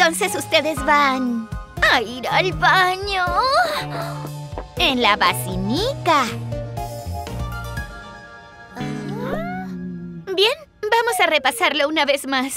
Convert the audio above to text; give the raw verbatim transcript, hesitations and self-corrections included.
Entonces ustedes van a ir al baño en la basinica. Bien, vamos a repasarlo una vez más.